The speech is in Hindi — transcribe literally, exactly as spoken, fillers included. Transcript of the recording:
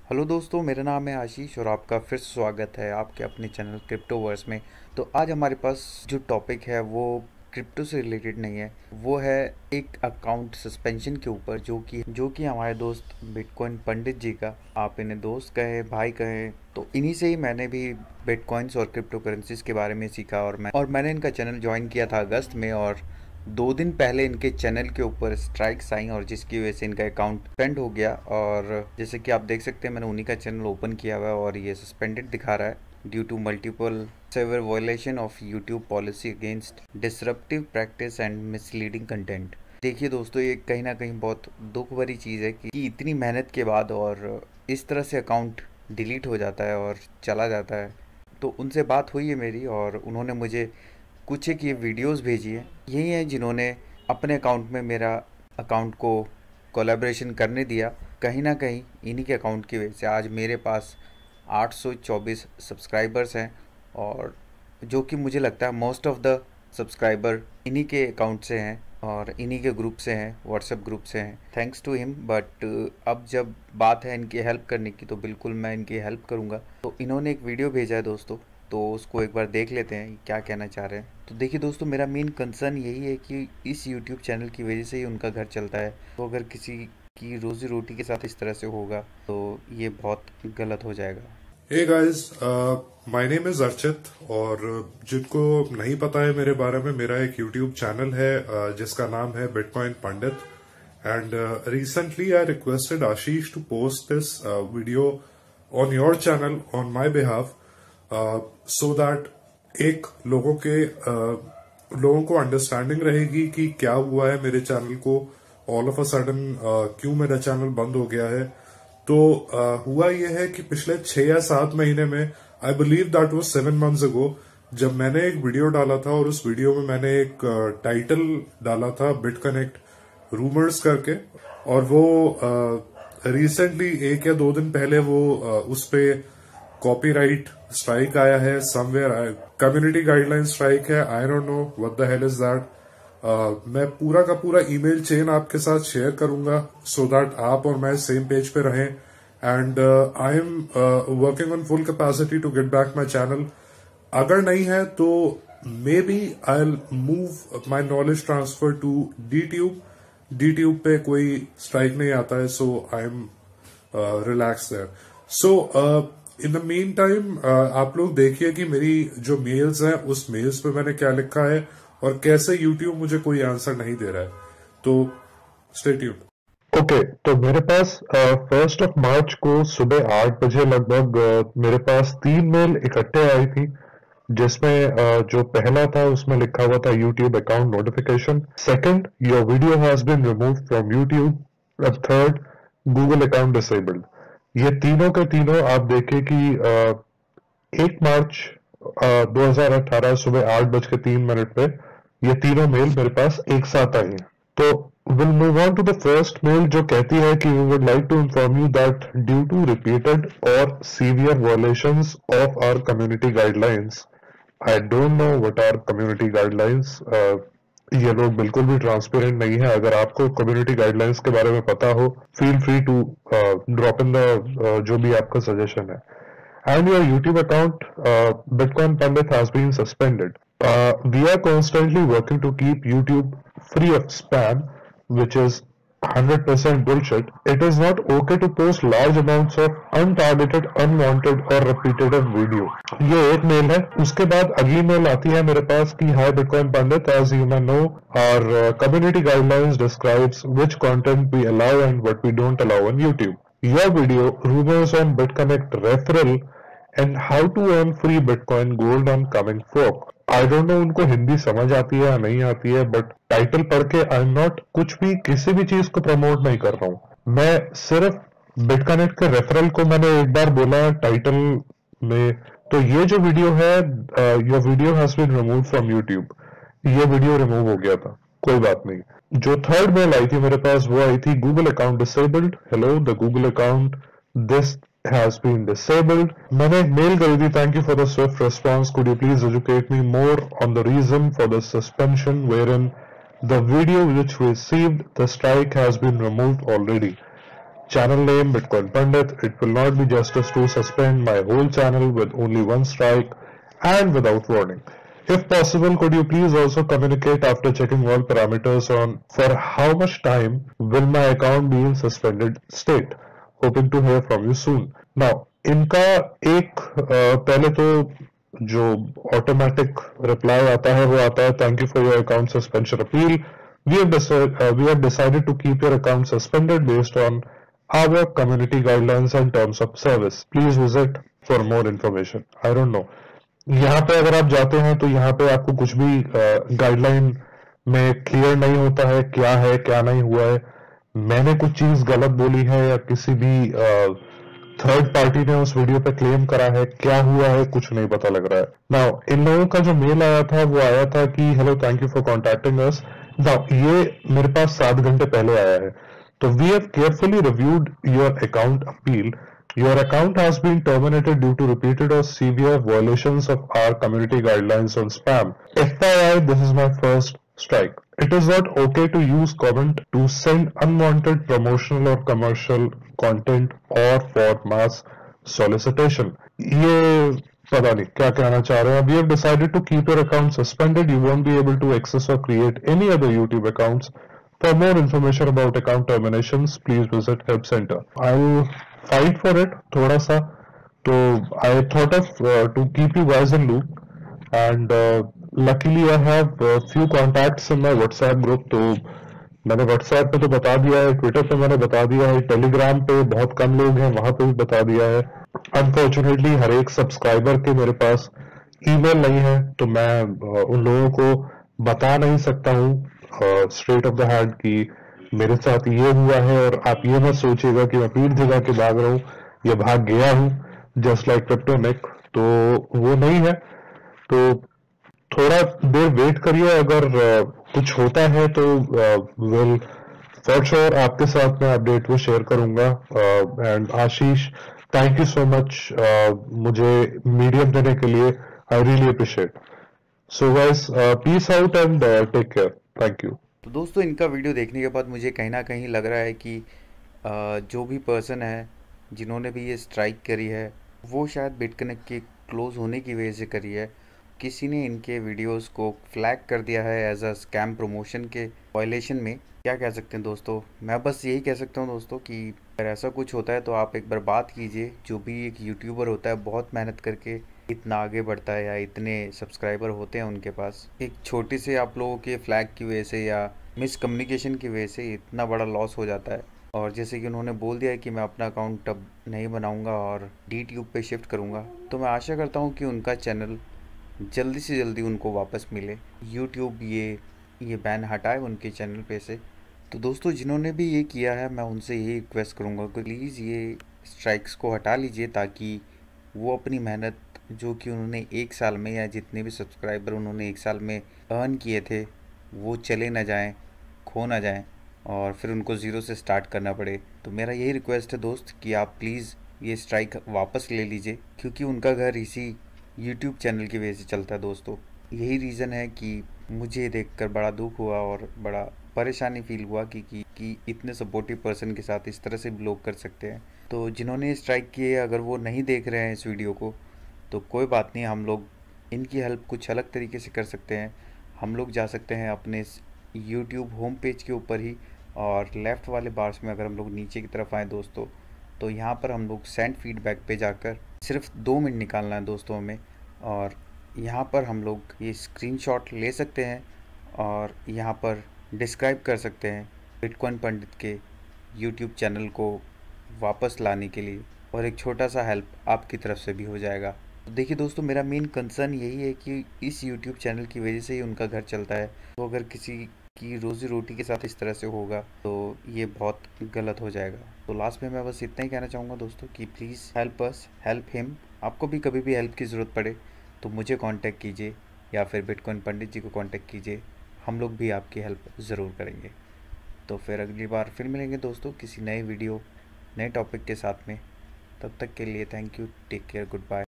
हेलो दोस्तों, मेरा नाम है आशीष और आपका फिर से स्वागत है आपके अपने चैनल क्रिप्टोवर्स में। तो आज हमारे पास जो टॉपिक है वो क्रिप्टो से रिलेटेड नहीं है, वो है एक अकाउंट सस्पेंशन के ऊपर, जो कि जो कि हमारे दोस्त बिटकॉइन पंडित जी का, आप इन्हें दोस्त कहे भाई कहे, तो इन्हीं से ही मैंने भी बिटकॉइंस और क्रिप्टो करेंसीज के बारे में सीखा। और मैं और मैंने इनका चैनल ज्वाइन किया था अगस्त में, और दो दिन पहले इनके चैनल के ऊपर स्ट्राइक्स आई और जिसकी वजह से इनका अकाउंट सस्पेंड हो गया। और जैसे कि आप देख सकते हैं, मैंने उन्हीं का चैनल ओपन किया हुआ है और ये सस्पेंडेड दिखा रहा है due to multiple severe violation of YouTube policy against disruptive practice and misleading content. देखिए दोस्तों, ये कहीं ना कहीं बहुत दुख भरी चीज़ है कि इतनी मेहनत के बाद और इस तरह से अकाउंट डिलीट हो जाता है और चला जाता है। तो उनसे बात हुई है मेरी और उन्होंने मुझे कुछ एक ये वीडियोस भेजी है। यही हैं जिन्होंने अपने अकाउंट में मेरा अकाउंट को कोलैबोरेशन करने दिया। कहीं ना कहीं इन्हीं के अकाउंट की वजह से आज मेरे पास आठ सौ चौबीस सब्सक्राइबर्स हैं, और जो कि मुझे लगता है मोस्ट ऑफ द सब्सक्राइबर इन्हीं के अकाउंट से हैं और इन्हीं के ग्रुप से हैं, व्हाट्सएप ग्रुप से हैं। Thanks to him. बट अब जब बात है इनकी हेल्प करने की, तो बिल्कुल मैं इनकी हेल्प करूँगा। तो इन्होंने एक वीडियो भेजा है दोस्तों, तो उसको एक बार देख लेते हैं क्या कहना चाह रहे हैं। तो देखिए दोस्तों, मेरा मेन कंसर्न यही है कि इस यूट्यूब चैनल की वजह से ही उनका घर चलता है। तो अगर किसी की रोजी रोटी के साथ इस तरह से होगा तो ये बहुत गलत हो जाएगा। Hey guys, my name is Archit, और जिनको नहीं पता है मेरे बारे में, मेरा एक यूट्यूब चैनल है uh, जिसका नाम है bitcoin Pandit. And recently I requested Ashish to post this video on your channel on my behalf, so that एक लोगों के uh, लोगों को अंडरस्टैंडिंग रहेगी कि क्या हुआ है मेरे चैनल को। ऑल ऑफ अ सडन क्यों मेरा चैनल बंद हो गया है। तो uh, हुआ यह है कि पिछले छह या सात महीने में, I believe that was seven months ago, जब मैंने एक वीडियो डाला था और उस वीडियो में मैंने एक टाइटल uh, डाला था बिट कनेक्ट रूमर्स करके, और वो रिसेंटली uh, एक या दो दिन पहले वो uh, उस पे कॉपीराइट स्ट्राइक आया है समवेयर, कम्युनिटी गाइडलाइन स्ट्राइक है। I don't know what the hell is that. मैं पूरा का पूरा ईमेल चेन आपके साथ शेयर करूंगा सो दैट आप और मैं सेम पेज पे रहें। And I am working on full capacity to get back my channel. अगर नहीं है तो maybe I will move my knowledge transfer to D tube. D tube पे कोई स्ट्राइक नहीं आता है, so I am relax there. So in the mean time आप लोग देखिए कि मेरी जो मेल्स हैं उस मेल्स पे मैंने क्या लिखा है और कैसे यूट्यूब मुझे कोई आंसर नहीं दे रहा है। तो स्टे ट्यून्ड। ओके, तो मेरे पास फर्स्ट ऑफ मार्च को सुबह आठ बजे लगभग uh, मेरे पास तीन मेल इकट्ठे आई थी, जिसमें uh, जो पहला था उसमें लिखा हुआ था YouTube account notification, second your video has been removed from YouTube, अब थर्ड गूगल अकाउंट डिसेबल्ड। ये तीनों के तीनों आप देखें कि uh, एक मार्च दो हजार अठारह सुबह आठ बज के तीन मिनट पे ये तीनों मेल मेरे पास एक साथ आई हैं। तो will move on to the first mail, जो कहती है कि we would like to inform you that due to repeated और severe violations of our community guidelines. I don't know what are community guidelines. ये लोग बिल्कुल भी ट्रांसपेरेंट नहीं है। अगर आपको कम्युनिटी गाइडलाइंस के बारे में पता हो, feel free to drop in the जो भी आपका सजेशन है। And your YouTube account, uh, Bitcoin Pandit, has been suspended. Uh, we are constantly working to keep YouTube free of spam, which is one hundred percent bullshit. It is not okay to post large amounts of untargeted, unwanted or repetitive video. ये एक मेल है। उसके बाद अगली मेल आती है मेरे पास कि Hi Bitcoin Pandit, as you may know, our uh, community guidelines describes which content we allow and what we don't allow on YouTube. Your video, rumors on BitConnect referral and how to earn free Bitcoin gold on coming fork. I don't know उनको हिंदी समझ आती है या नहीं आती है, बट टाइटल पढ़ के आई एम नॉट कुछ भी किसी भी चीज को प्रमोट नहीं कर रहा हूँ। मैं सिर्फ बिटकनेक्ट के रेफरल को मैंने एक बार बोला टाइटल में। तो ये जो वीडियो है, your video has been removed from YouTube, ये वीडियो रिमूव हो गया था, कोई बात नहीं। जो थर्ड मेल आई थी मेरे पास, वो आई थी Google account disabled. Hello, the Google account this has been disabled. मैंने एक मेल करी थी, thank you for the swift response. Could you please educate me more on the reason for the suspension wherein the video which received the strike has been removed already. channel name Bitcoin Pandit. It will not be justice to suspend my whole channel with only one strike and without warning. If possible, could you please also communicate after checking all parameters on for how much time will my account be in suspended state? Hoping to hear from you soon. Now, इनका एक uh, पहले तो जो ऑटोमेटिक रिप्लाई आता है वो आता है thank you for your account suspension appeal. We have decided, uh, we have decided to keep your account suspended based on our community guidelines and terms of service. Please visit for more information. I don't know. यहाँ पे अगर आप जाते हैं तो यहाँ पे आपको कुछ भी गाइडलाइन uh, में क्लियर नहीं होता है क्या है क्या नहीं हुआ है. मैंने कुछ चीज गलत बोली है या किसी भी थर्ड uh, पार्टी ने उस वीडियो पे क्लेम करा है, क्या हुआ है कुछ नहीं पता लग रहा है. नाउ इन लोगों का जो मेल आया था वो आया था कि hello thank you for contacting us. ये मेरे पास सात घंटे पहले आया है. तो we have carefully reviewed your account appeal. Your account has been terminated due to repeated और severe violations of our community guidelines on spam. FYI, this is my first strike. It is not okay to use comment to send unwanted promotional or commercial content or for mass solicitation. ये पता नहीं क्या कहना चाह रहे हैं. We have decided to keep your account suspended. You won't be able to access or create any other YouTube accounts. For more information about account terminations, please visit Help Center. I'll fight for it थोड़ा सा. तो I thought of uh, to keep you guys in loop. And uh, luckily I have a few contacts in my WhatsApp group. तो मैंने WhatsApp पे तो बता दिया है, Twitter पे मैंने बता दिया है, Telegram पे बहुत कम लोग हैं वहां पे भी बता दिया है. अनफॉर्चुनेटली हर एक सब्सक्राइबर के मेरे पास ईमेल नहीं है तो मैं uh, उन लोगों को बता नहीं सकता हूँ स्ट्रेट ऑफ द हैंड कि मेरे साथ ये हुआ है. और आप ये मत सोचिएगा कि मैं पीठ दिखा के भाग रहा हूँ या भाग गया हूँ जस्ट लाइक क्रिप्टोनिक. तो वो नहीं है. तो थोड़ा देर वेट करिए. अगर uh, कुछ होता है तो विल फॉर श्योर आपके साथ मैं अपडेट वो शेयर करूंगा. And Ashish, thank you so much मुझे मीडियम देने के लिए. I really appreciate. So guys, peace out and take care. Thank you. तो दोस्तों, इनका वीडियो देखने के बाद मुझे कहीं ना कहीं लग रहा है कि uh, जो भी पर्सन है जिन्होंने भी ये स्ट्राइक करी है वो शायद बिटकनेक्ट के क्लोज होने की वजह से करी है. किसी ने इनके वीडियोस को फ्लैग कर दिया है एज अ स्कैम प्रमोशन के वायलेशन में. क्या कह सकते हैं दोस्तों, मैं बस यही कह सकता हूं दोस्तों कि अगर ऐसा कुछ होता है तो आप एक बार बात कीजिए. जो भी एक यूट्यूबर होता है बहुत मेहनत करके इतना आगे बढ़ता है या इतने सब्सक्राइबर होते हैं उनके पास, एक छोटे से आप लोगों के फ्लैग की वजह से या मिसकम्युनिकेशन की वजह से इतना बड़ा लॉस हो जाता है. और जैसे कि उन्होंने बोल दिया है कि मैं अपना अकाउंट अब नहीं बनाऊंगा और डी ट्यूब पे शिफ्ट करूंगा, तो मैं आशा करता हूं कि उनका चैनल जल्दी से जल्दी उनको वापस मिले, यूट्यूब ये ये बैन हटाए उनके चैनल पे से. तो दोस्तों, जिन्होंने भी ये किया है मैं उनसे यही रिक्वेस्ट करूँगा कि प्लीज़ ये स्ट्राइक्स को हटा लीजिए ताकि वो अपनी मेहनत जो कि उन्होंने एक साल में या जितने भी सब्सक्राइबर उन्होंने एक साल में अर्न किए थे वो चले ना जाएं, खो ना जाएं और फिर उनको ज़ीरो से स्टार्ट करना पड़े. तो मेरा यही रिक्वेस्ट है दोस्त कि आप प्लीज़ ये स्ट्राइक वापस ले लीजिए, क्योंकि उनका घर इसी यूट्यूब चैनल की वजह से चलता है दोस्तों. यही रीज़न है कि मुझे देखकर बड़ा दुख हुआ और बड़ा परेशानी फील हुआ कि, कि कि इतने सपोर्टिव पर्सन के साथ इस तरह से भी लोग कर सकते हैं. तो जिन्होंने स्ट्राइक किए अगर वो नहीं देख रहे हैं इस वीडियो को तो कोई बात नहीं, हम लोग इनकी हेल्प कुछ अलग तरीके से कर सकते हैं. हम लोग जा सकते हैं अपने यूट्यूब होम पेज के ऊपर ही और लेफ़्ट वाले बार्स में अगर हम लोग नीचे की तरफ आएँ दोस्तों तो यहाँ पर हम लोग सेंड फीडबैक पे जाकर सिर्फ दो मिनट निकालना है दोस्तों हमें, और यहाँ पर हम लोग ये स्क्रीनशॉट ले सकते हैं और यहाँ पर डिस्क्राइब कर सकते हैं बिटकॉइन पंडित के यूट्यूब चैनल को वापस लाने के लिए, और एक छोटा सा हेल्प आपकी तरफ से भी हो जाएगा. तो देखिए दोस्तों, मेरा मेन कंसर्न यही है कि इस यूट्यूब चैनल की वजह से ही उनका घर चलता है. तो अगर किसी की रोज़ी रोटी के साथ इस तरह से होगा तो ये बहुत गलत हो जाएगा. तो लास्ट में मैं बस इतना ही कहना चाहूँगा दोस्तों कि please help us, help him. आपको भी कभी भी हेल्प की ज़रूरत पड़े तो मुझे कांटेक्ट कीजिए या फिर बिटकॉइन पंडित जी को कांटेक्ट कीजिए. हम लोग भी आपकी हेल्प ज़रूर करेंगे. तो फिर अगली बार फिर मिलेंगे दोस्तों किसी नए वीडियो नए टॉपिक के साथ में. तब तक के लिए thank you, take care, good bye.